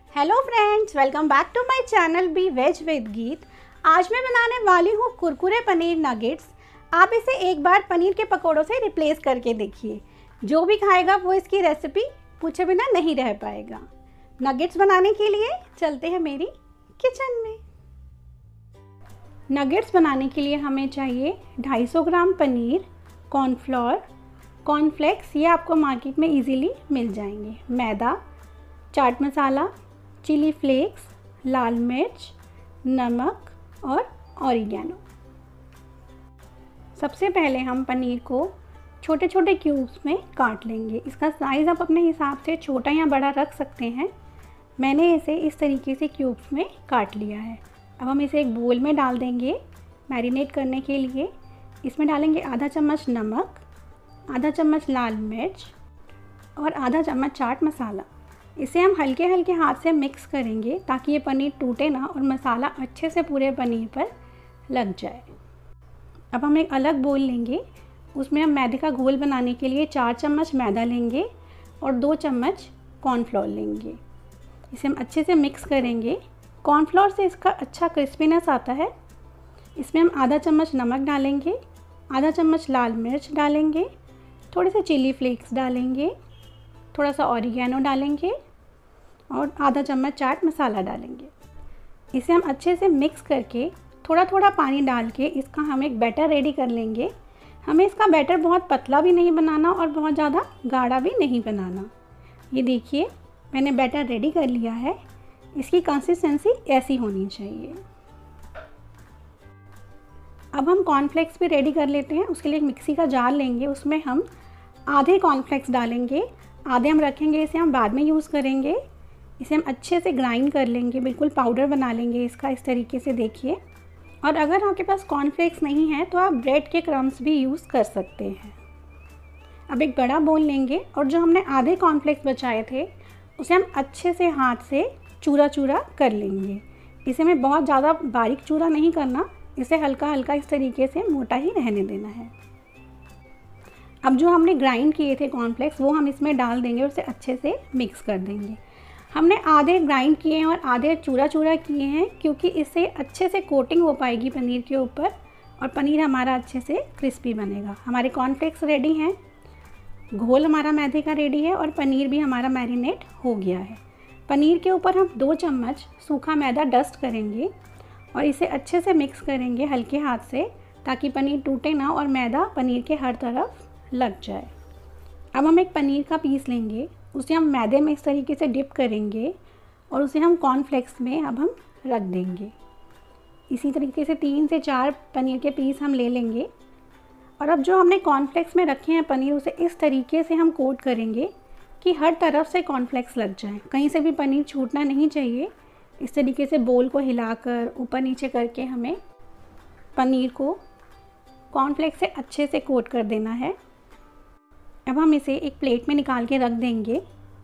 Hello friends, welcome back to my channel be veg with Geet. आज मैं बनाने वाली हूँ कुरकुरे पनीर नगेट्स। आप इसे एक बार पनीर के पकौड़ों से रिप्लेस करके देखिए। जो भी खाएगा वो इसकी रेसिपी पूछे बिना नहीं रह पाएगा। नगेट्स बनाने के लिए चलते हैं मेरी किचन में। नगेट्स बनाने के लिए हमें चाहिए 250 ग्राम पनीर, कॉर्नफ्लोर, कॉर्नफ्लेक्स, ये आपको मार्केट में इजीली मिल जाएंगे, मैदा, चाट मसाला, चिली फ्लेक्स, लाल मिर्च, नमक और ऑरिगेनो। सबसे पहले हम पनीर को छोटे छोटे क्यूब्स में काट लेंगे। इसका साइज़ आप अपने हिसाब से छोटा या बड़ा रख सकते हैं। मैंने इसे इस तरीके से क्यूब्स में काट लिया है। अब हम इसे एक बोल में डाल देंगे मैरिनेट करने के लिए। इसमें डालेंगे आधा चम्मच नमक, आधा चम्मच लाल मिर्च और आधा चम्मच चाट मसाला। इसे हम हल्के हल्के हाथ से मिक्स करेंगे ताकि ये पनीर टूटे ना और मसाला अच्छे से पूरे पनीर पर लग जाए। अब हम एक अलग बोल लेंगे, उसमें हम मैदे का घोल बनाने के लिए 4 चम्मच मैदा लेंगे और 2 चम्मच कॉर्नफ्लोर लेंगे। इसे हम अच्छे से मिक्स करेंगे। कॉर्नफ्लोर से इसका अच्छा क्रिस्पीनेस आता है। इसमें हम आधा चम्मच नमक डालेंगे, आधा चम्मच लाल मिर्च डालेंगे, थोड़े से चिली फ्लेक्स डालेंगे, थोड़ा सा ऑरिगेनो डालेंगे और आधा चम्मच चाट मसाला डालेंगे। इसे हम अच्छे से मिक्स करके थोड़ा थोड़ा पानी डाल के इसका हम एक बैटर रेडी कर लेंगे। हमें इसका बैटर बहुत पतला भी नहीं बनाना और बहुत ज़्यादा गाढ़ा भी नहीं बनाना। ये देखिए, मैंने बैटर रेडी कर लिया है। इसकी कंसिस्टेंसी ऐसी होनी चाहिए। अब हम कॉर्नफ्लेक्स भी रेडी कर लेते हैं। उसके लिए एक मिक्सी का जार लेंगे, उसमें हम आधे कॉर्नफ्लेक्स डालेंगे, आधे हम रखेंगे, इसे हम बाद में यूज़ करेंगे। इसे हम अच्छे से ग्राइंड कर लेंगे, बिल्कुल पाउडर बना लेंगे इसका, इस तरीके से देखिए। और अगर आपके पास कॉर्नफ्लेक्स नहीं है तो आप ब्रेड के क्रम्स भी यूज़ कर सकते हैं। अब एक बड़ा बोल लेंगे और जो हमने आधे कॉर्नफ्लेक्स बचाए थे उसे हम अच्छे से हाथ से चूरा चूरा कर लेंगे। इसे हमें बहुत ज़्यादा बारीक चूरा नहीं करना, इसे हल्का हल्का इस तरीके से मोटा ही रहने देना है। अब जो हमने ग्राइंड किए थे कॉर्नफ्लेक्स वो हम इसमें डाल देंगे और उसे अच्छे से मिक्स कर देंगे। हमने आधे ग्राइंड किए हैं और आधे चूरा चूरा किए हैं क्योंकि इससे अच्छे से कोटिंग हो पाएगी पनीर के ऊपर और पनीर हमारा अच्छे से क्रिस्पी बनेगा। हमारे कॉर्नफ्लेक्स रेडी हैं, घोल हमारा मैदे का रेडी है और पनीर भी हमारा मैरिनेट हो गया है। पनीर के ऊपर हम 2 चम्मच सूखा मैदा डस्ट करेंगे और इसे अच्छे से मिक्स करेंगे हल्के हाथ से ताकि पनीर टूटे ना और मैदा पनीर के हर तरफ लग जाए। अब हम एक पनीर का पीस लेंगे, उसे हम मैदे में इस तरीके से डिप करेंगे और उसे हम कॉर्नफ्लेक्स में अब हम रख देंगे। इसी तरीके से 3 से 4 पनीर के पीस हम ले लेंगे और अब जो हमने कॉर्नफ्लेक्स में रखे हैं पनीर उसे इस तरीके से हम कोट करेंगे कि हर तरफ से कॉर्नफ्लेक्स लग जाए, कहीं से भी पनीर छूटना नहीं चाहिए। इस तरीके से बोल को हिलाकर ऊपर नीचे करके हमें पनीर को कॉर्नफ्लेक्स से अच्छे से कोट कर देना है। अब हम इसे एक प्लेट में निकाल के रख देंगे।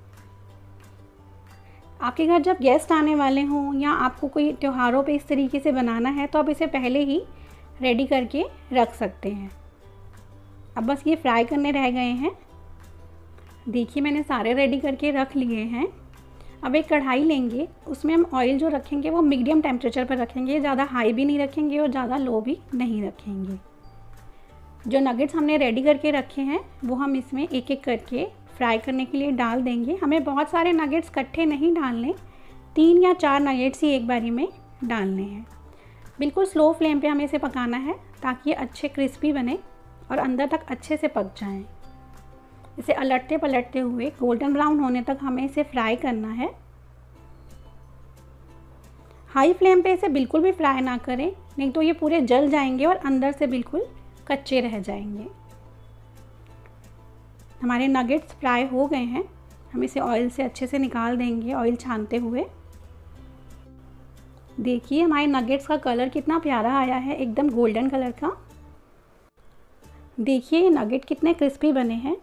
आपके घर जब गेस्ट आने वाले हों या आपको कोई त्योहारों पे इस तरीके से बनाना है तो आप इसे पहले ही रेडी करके रख सकते हैं। अब बस ये फ्राई करने रह गए हैं। देखिए, मैंने सारे रेडी करके रख लिए हैं। अब एक कढ़ाई लेंगे, उसमें हम ऑयल जो रखेंगे वो मीडियम टेम्परेचर पर रखेंगे, ज़्यादा हाई भी नहीं रखेंगे और ज़्यादा लो भी नहीं रखेंगे। जो नगेट्स हमने रेडी करके रखे हैं वो हम इसमें एक एक करके फ्राई करने के लिए डाल देंगे। हमें बहुत सारे नगेट्स इकट्ठे नहीं डालने, 3 या 4 नगेट्स ही एक बारी में डालने हैं। बिल्कुल स्लो फ्लेम पे हमें इसे पकाना है ताकि ये अच्छे क्रिस्पी बने और अंदर तक अच्छे से पक जाएं। इसे अलटते पलटते हुए गोल्डन ब्राउन होने तक हमें इसे फ्राई करना है। हाई फ्लेम पे इसे बिल्कुल भी फ्राई ना करें, नहीं तो ये पूरे जल जाएंगे और अंदर से बिल्कुल कच्चे रह जाएंगे। हमारे नगेट्स फ्राई हो गए हैं। हम इसे ऑयल से अच्छे से निकाल देंगे, ऑयल छानते हुए। देखिए, हमारे नगेट्स का कलर कितना प्यारा आया है, एकदम गोल्डन कलर का। देखिए ये नगेट कितने क्रिस्पी बने हैं।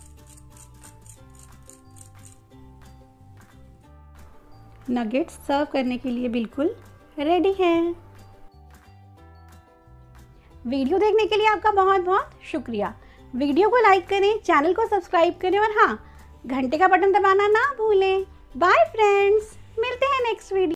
नगेट्स सर्व करने के लिए बिल्कुल रेडी हैं। वीडियो देखने के लिए आपका बहुत बहुत शुक्रिया। वीडियो को लाइक करें, चैनल को सब्सक्राइब करें और हाँ, घंटे का बटन दबाना ना भूलें। बाय फ्रेंड्स, मिलते नेक्स्ट वीडियो।